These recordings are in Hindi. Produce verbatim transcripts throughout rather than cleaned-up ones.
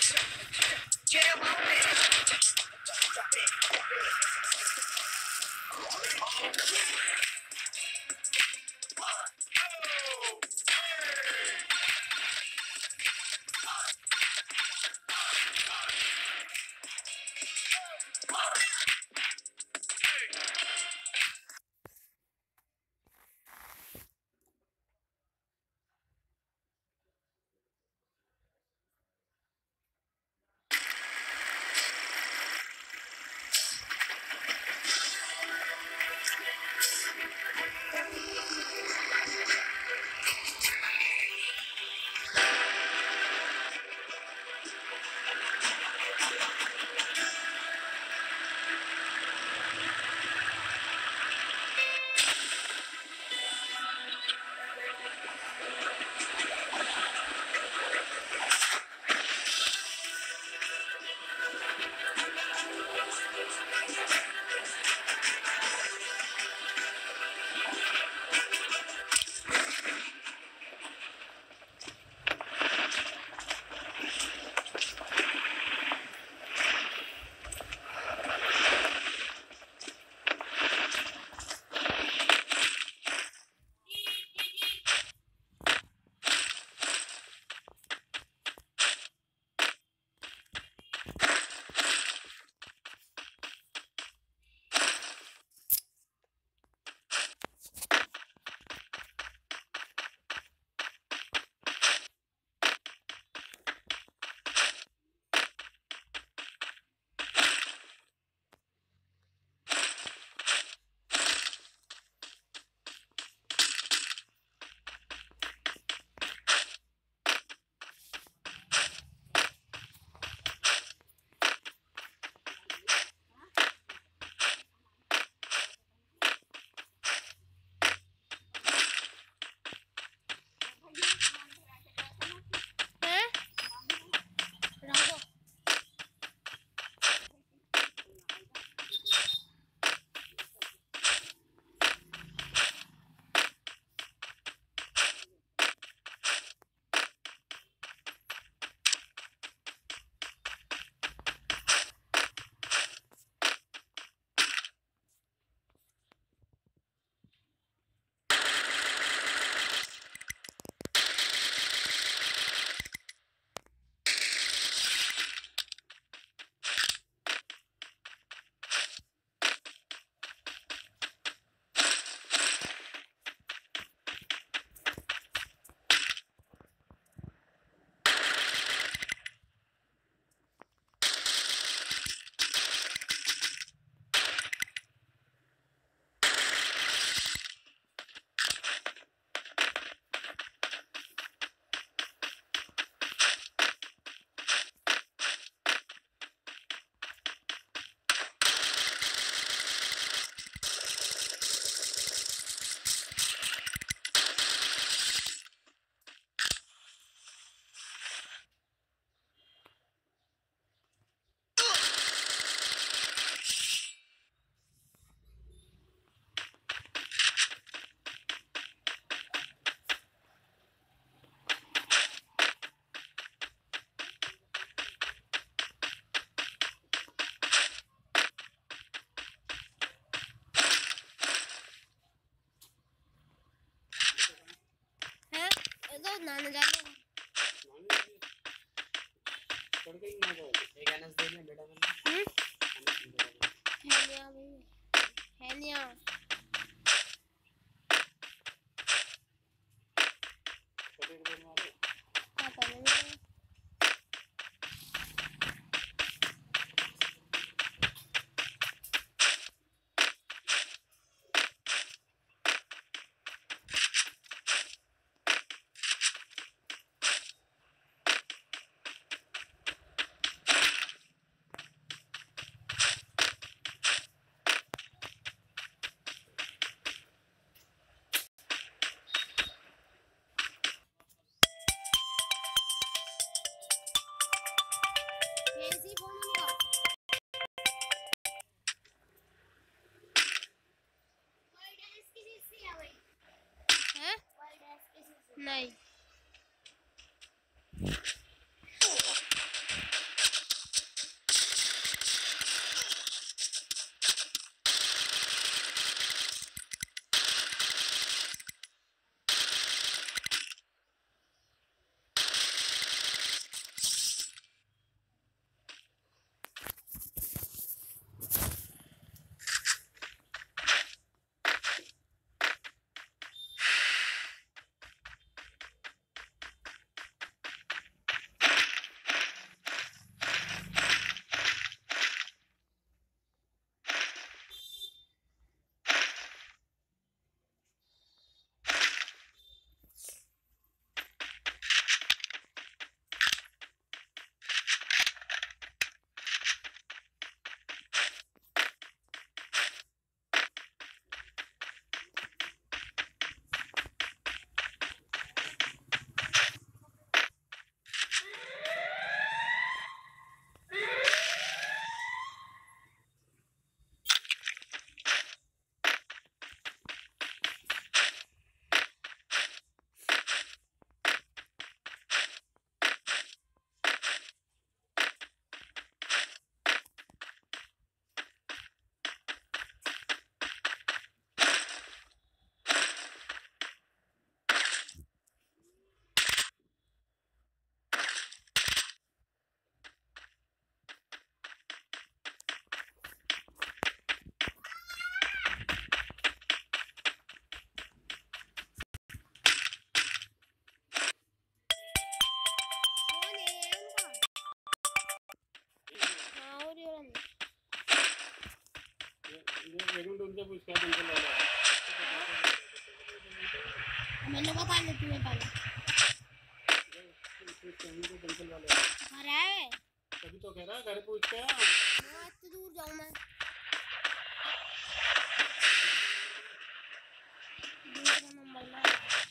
नाना जाने छोड़ के ही ना दो एक एनएस दे ले बेटा मैंने हम्म है नहीं भाई है नहीं छोटे को मारो पता नहीं नहीं पूछ क्या जंगल वाला है? मैंने बता दिया तुम्हें पहले। जंगल वाला घर है तभी तो कह रहा घर पूछ क्या? मैं इतनी दूर जाऊँ मैं? दूसरा नंबर ना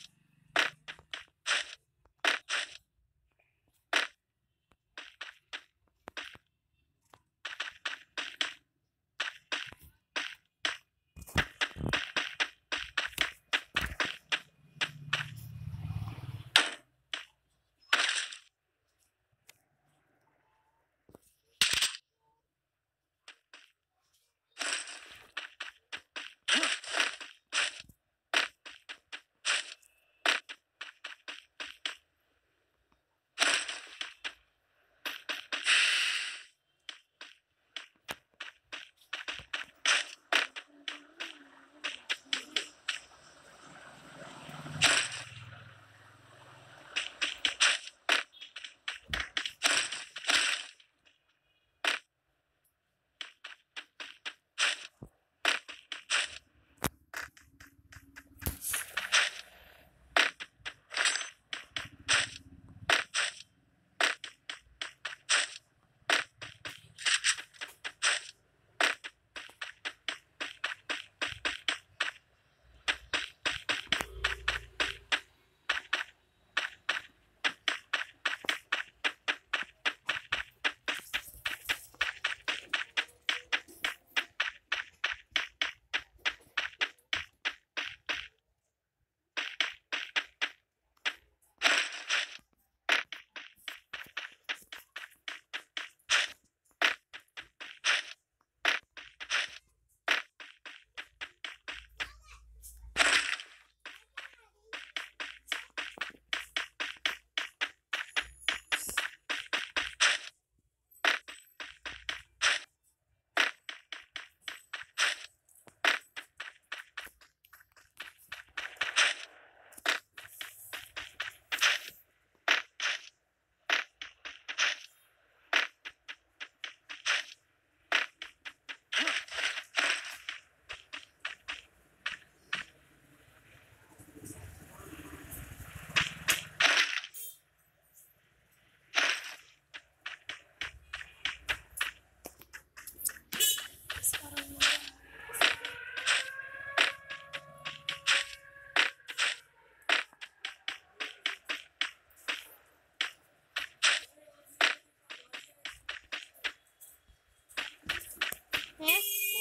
है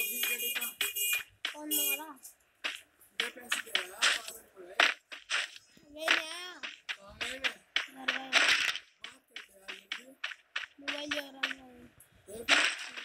कौन मारा? नहीं आया घर गए मोबाइल ले रहा हूँ।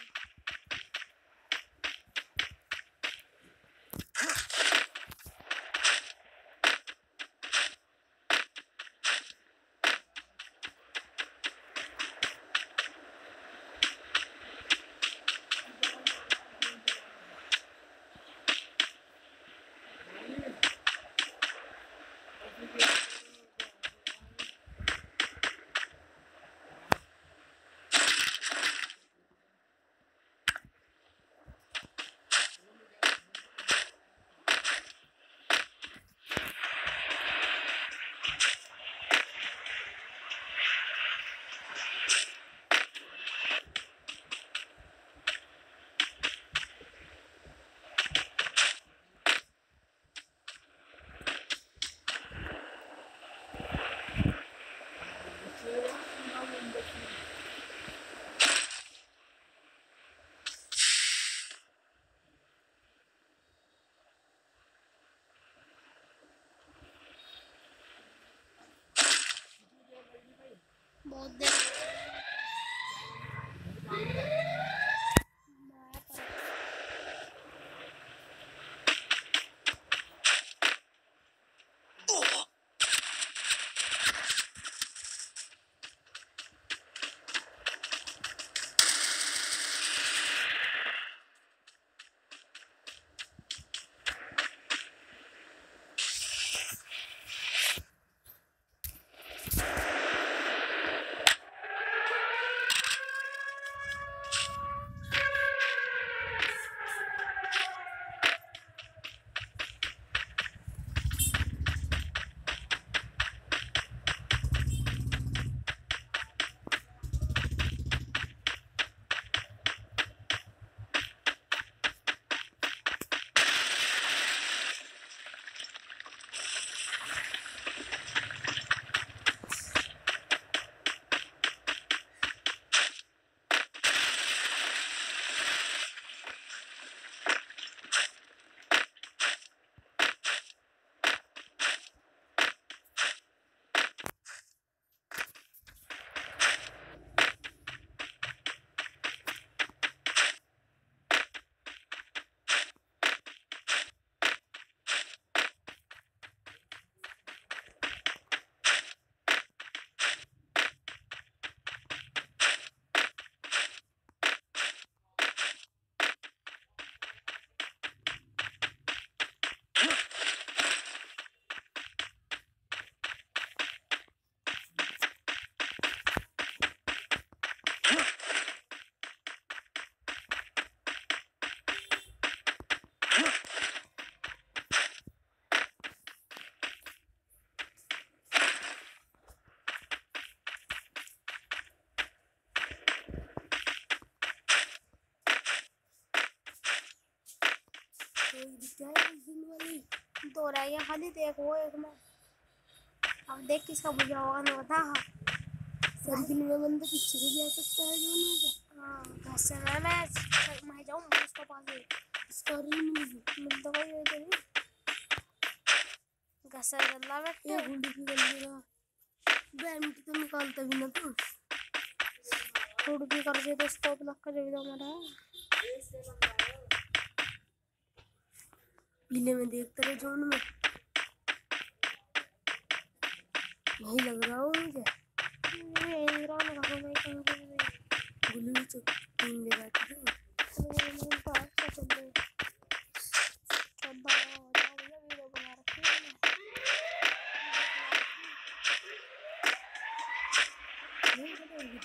बहुत देर क्या है इस दिन वाली दो रह गया खाली देख वो एक में अब देख किसका बुझा होगा ना बता सर्किल में बंदा पीछे भी जा सकता है जो नहीं हाँ घर से मैं मैं मैं जाऊँ उसके पास ही इसका रील मिल तो कोई नहीं घर से चलना बैठे ये गुंडी भी कर लेगा बैठ तो निकालता भी ना तू थोड़ी भी कर दे तो स्टॉप लग कर दे हमारा पीले में देखते रहे जोन में यही लग रहा हो मुझे यही रहा ना कहाँ नहीं कहाँ पे नहीं गुल्ली चुप तीन ले बैठी हूँ मैं पास से चल रही सब बड़ा हो जाओ भैया वीडियो बना रखी है मैंने ये बताओ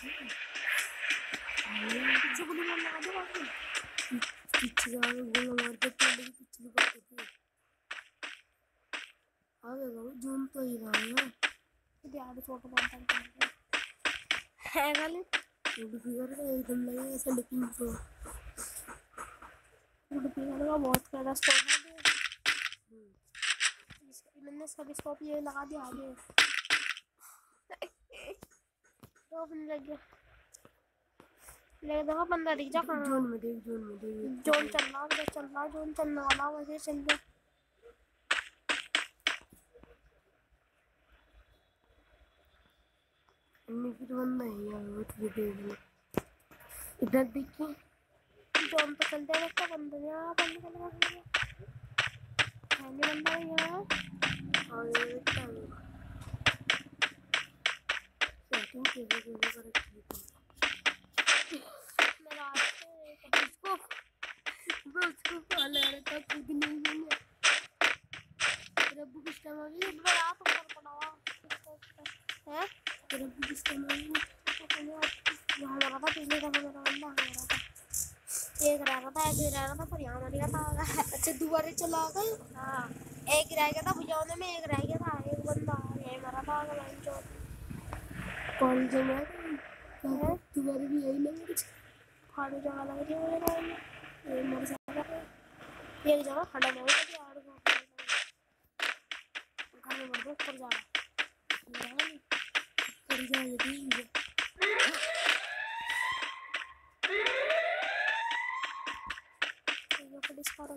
ये पीछे गुल्ली मारने आ जाओ बाकी पीछे जाके गुल्ली मारते पीले की पीछे लुकाते थे आ गया जोन तो ही रहा है यार छोटा बनता है गाली उड़ फिगर का एकदम लगे ऐसा लेकिन तो उड़ फिगर का बहुत ज्यादा स्कोप है मैंने सभी स्कोप ये लगा दिया आगे तो अपने लग गया ले देखो बंदा दिख जा कहाँ जोन में देख जोन में देख जोन चल रहा है चल रहा जोन चलने वाला वैसे चल रहा फिर बंदा है यार वो तुझे देख लो इधर देखिए जोन तो चलते हैं तो बंदा यहाँ बंद कर लगा पहले बंदा है यहाँ और ये क्या होगा सेटिंग कैसे कैसे कर रखी है मेरा आज उसको मैं उसको पाला रहा था खुद नहीं है रब्बू किस टाइम आ गई बड़ा आप ऊपर पड़ा हुआ है रब्बू किस टाइम आ गई यहाँ लगा था पिछले दफा मेरा बंदा हमारा था एक रह रहा था एक रह रहा था पर यहाँ मर गया था अच्छा दोबारा चला गए हाँ एक रह गया था बुझाने में एक रह गया था एक बंदा यही मरा था कौन से में दोबारा भी यही लग कुछ खाने जगह लग रही है ये मर जाएगा एक जगह खड़ा नहीं होगा यार घर में मर दो ऊपर जा रहा ऊपर जा ये पुलिस कारण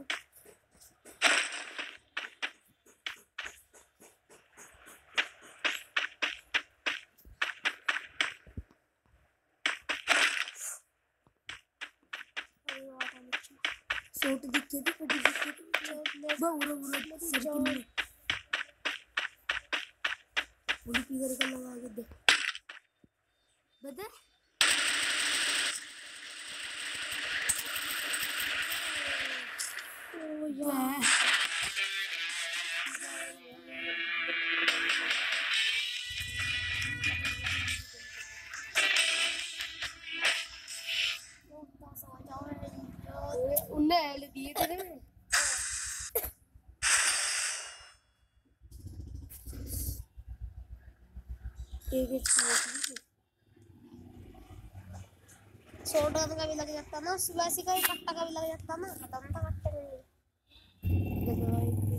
सोट दिखे थे पटी दिखे थे बहुरा बुरा सर्किल में पुलिस की घर का लगा के दे बदे ओ यार उन्हें ऐड दिए थे ना एक एक सोडा का भी लग जाता ना वैसे का कट्टा का भी लग जाता ना खत्म था कट्टे में